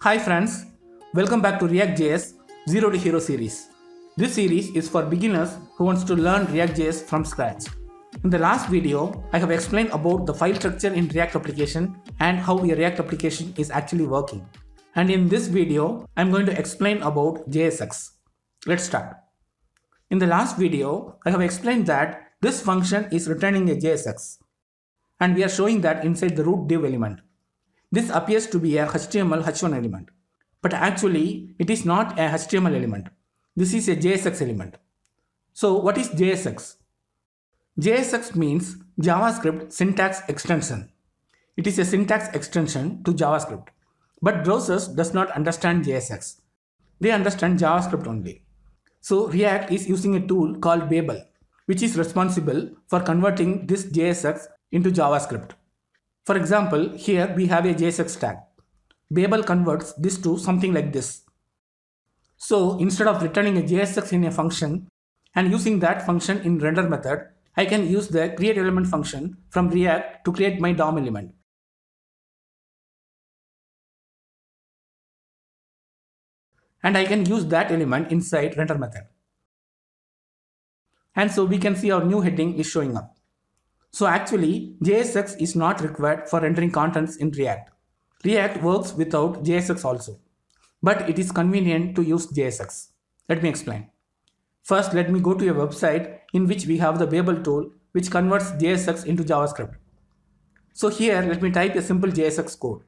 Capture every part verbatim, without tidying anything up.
Hi friends, welcome back to React J S Zero to Hero series. This series is for beginners who wants to learn React J S from scratch. In the last video, I have explained about the file structure in React application and how a React application is actually working. And in this video, I am going to explain about J S X. Let's start. In the last video, I have explained that this function is returning a J S X. And we are showing that inside the root div element. This appears to be a H T M L H one element, but actually it is not a H T M L element. This is a J S X element. So what is J S X? J S X means JavaScript syntax extension. It is a syntax extension to JavaScript, but browsers does not understand J S X. They understand JavaScript only. So React is using a tool called Babel, which is responsible for converting this J S X into JavaScript. For example, here we have a J S X tag. Babel converts this to something like this. So instead of returning a J S X in a function and using that function in render method, I can use the create element function from React to create my D O M element. And I can use that element inside render method. And so we can see our new heading is showing up. So actually, J S X is not required for rendering contents in React. React works without J S X also, but it is convenient to use J S X. Let me explain. First, let me go to a website in which we have the Babel tool which converts J S X into JavaScript. So here, let me type a simple J S X code.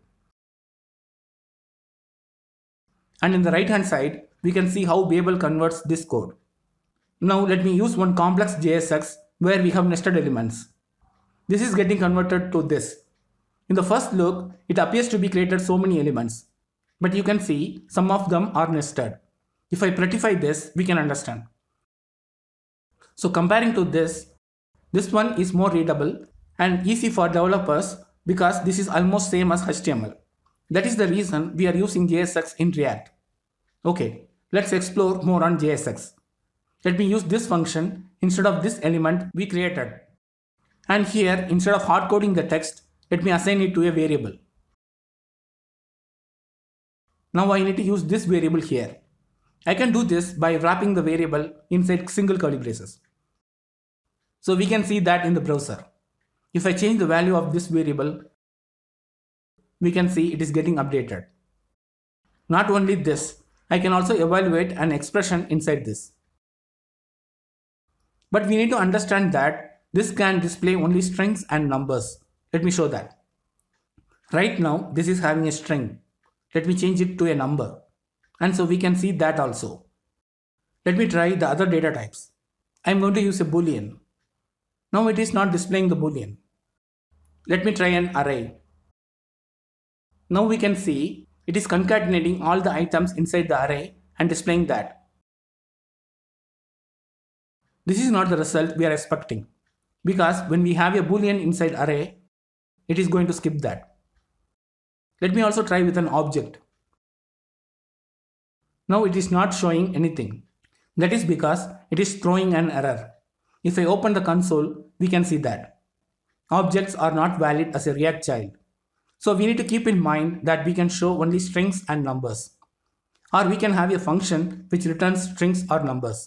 And in the right hand side, we can see how Babel converts this code. Now let me use one complex J S X where we have nested elements. This is getting converted to this. In the first look, it appears to be created so many elements, but you can see some of them are nested. If I prettify this, we can understand. So comparing to this, this one is more readable and easy for developers because this is almost same as H T M L. That is the reason we are using J S X in React. Okay, let's explore more on J S X. Let me use this function instead of this element we created. And here, instead of hard coding the text, let me assign it to a variable. Now I need to use this variable here. I can do this by wrapping the variable inside single curly braces. So we can see that in the browser. If I change the value of this variable, we can see it is getting updated. Not only this, I can also evaluate an expression inside this. But we need to understand that this can display only strings and numbers. Let me show that. Right now, this is having a string. Let me change it to a number. And so we can see that also. Let me try the other data types. I'm going to use a boolean. Now it is not displaying the boolean. Let me try an array. Now we can see it is concatenating all the items inside the array and displaying that. This is not the result we are expecting, because when we have a boolean inside array, it is going to skip that. Let me also try with an object. Now it is not showing anything. That is because it is throwing an error. If I open the console, we can see that. Objects are not valid as a React child. So we need to keep in mind that we can show only strings and numbers. Or we can have a function which returns strings or numbers.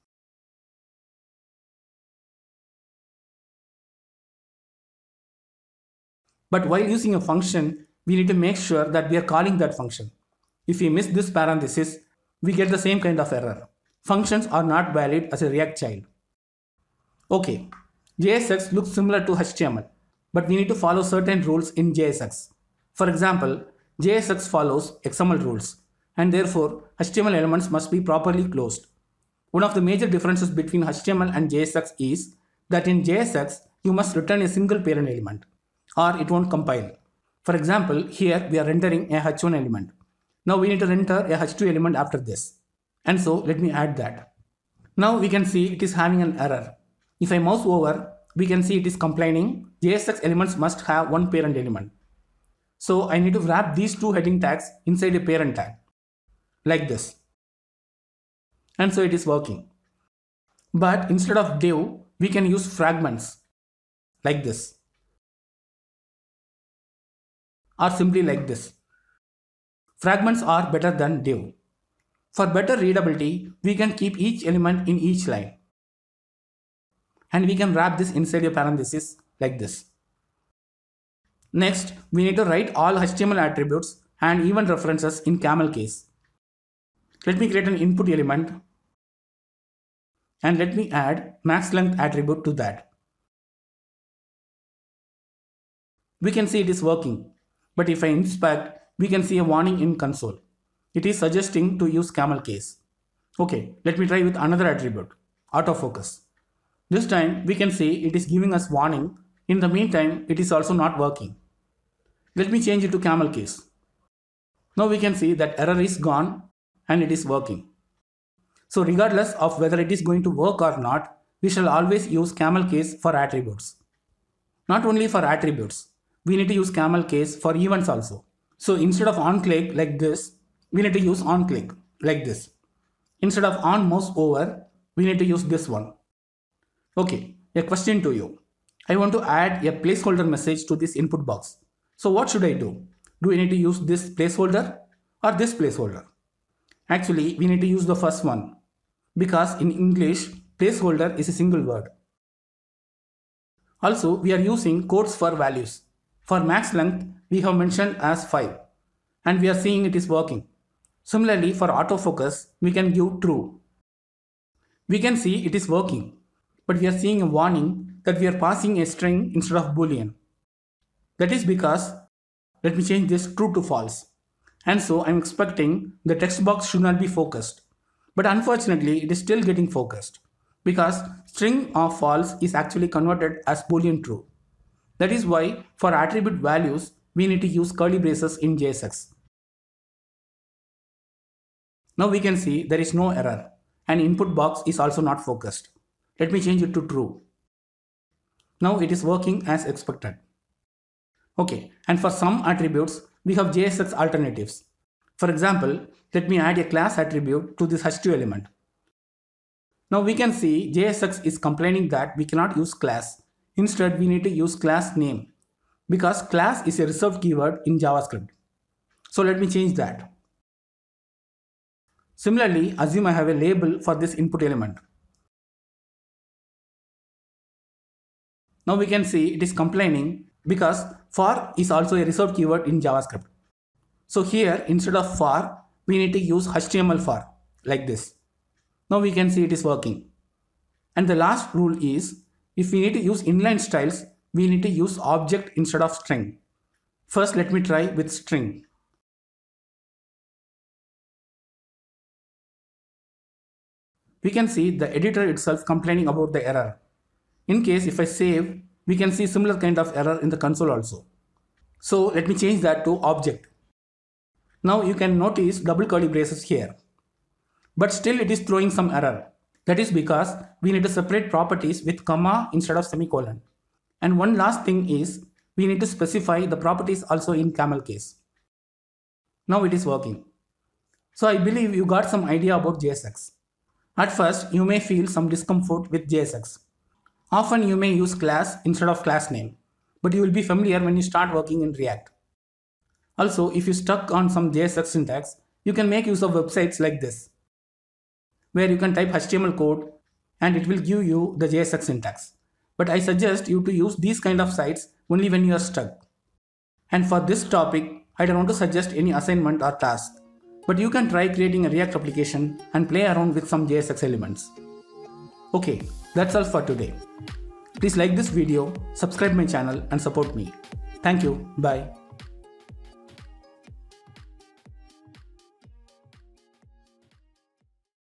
But while using a function, we need to make sure that we are calling that function. If we miss this parenthesis, we get the same kind of error. Functions are not valid as a React child. Okay, J S X looks similar to H T M L, but we need to follow certain rules in J S X. For example, J S X follows X M L rules, and therefore H T M L elements must be properly closed. One of the major differences between H T M L and J S X is that in J S X, you must return a single parent element, or it won't compile. For example, here we are rendering a H one element. Now we need to render a H two element after this. And so let me add that. Now we can see it is having an error. If I mouse over, we can see it is complaining J S X elements must have one parent element. So I need to wrap these two heading tags inside a parent tag, like this. And so it is working. But instead of div, we can use fragments, like this. Or simply like this. fragments are better than div. For better readability, we can keep each element in each line. And we can wrap this inside a parenthesis like this. Next, we need to write all H T M L attributes and even references in camel case. Let me create an input element and let me add max length attribute to that. We can see it is working, but if I inspect, we can see a warning in console. It is suggesting to use camel case. Okay, let me try with another attribute, autofocus. This time we can see it is giving us warning. In the meantime, it is also not working. Let me change it to camel case. Now we can see that error is gone and it is working. So regardless of whether it is going to work or not, we shall always use camel case for attributes. Not only for attributes, we need to use camel case for events also. So instead of on click like this, we need to use on click like this. Instead of on mouse over, we need to use this one. Okay, a question to you. I want to add a placeholder message to this input box. So what should I do? Do I need to use this placeholder or this placeholder? Actually, we need to use the first one because in English, placeholder is a single word. Also, we are using quotes for values. For max length, we have mentioned as five and we are seeing it is working. Similarly, for autofocus, we can give true. We can see it is working, but we are seeing a warning that we are passing a string instead of boolean. That is because, let me change this true to false. And so I am expecting the text box should not be focused. But unfortunately, it is still getting focused because string of false is actually converted as boolean true. That is why for attribute values, we need to use curly braces in J S X. Now we can see there is no error and input box is also not focused. Let me change it to true. Now it is working as expected. Okay, and for some attributes, we have J S X alternatives. For example, let me add a class attribute to this H two element. Now we can see J S X is complaining that we cannot use class. Instead, we need to use class name because class is a reserved keyword in JavaScript. So let me change that. Similarly, assume I have a label for this input element. Now we can see it is complaining because for is also a reserved keyword in JavaScript. So here instead of for, we need to use H T M L for like this. Now we can see it is working. And the last rule is if we need to use inline styles, we need to use object instead of string. First, let me try with string. We can see the editor itself complaining about the error. In case if I save, we can see similar kind of error in the console also. So let me change that to object. Now you can notice double curly braces here. But still it is throwing some error. That is because we need to separate properties with comma instead of semicolon. And one last thing is we need to specify the properties also in camel case. Now it is working. So I believe you got some idea about J S X. At first, you may feel some discomfort with J S X. Often you may use class instead of class name, but you will be familiar when you start working in React. Also, if you stuck on some J S X syntax, you can make use of websites like this, where you can type H T M L code and it will give you the J S X syntax. But I suggest you to use these kind of sites only when you are stuck. And for this topic, I don't want to suggest any assignment or task, but you can try creating a React application and play around with some J S X elements. Okay, that's all for today. Please like this video, subscribe my channel and support me. Thank you. Bye.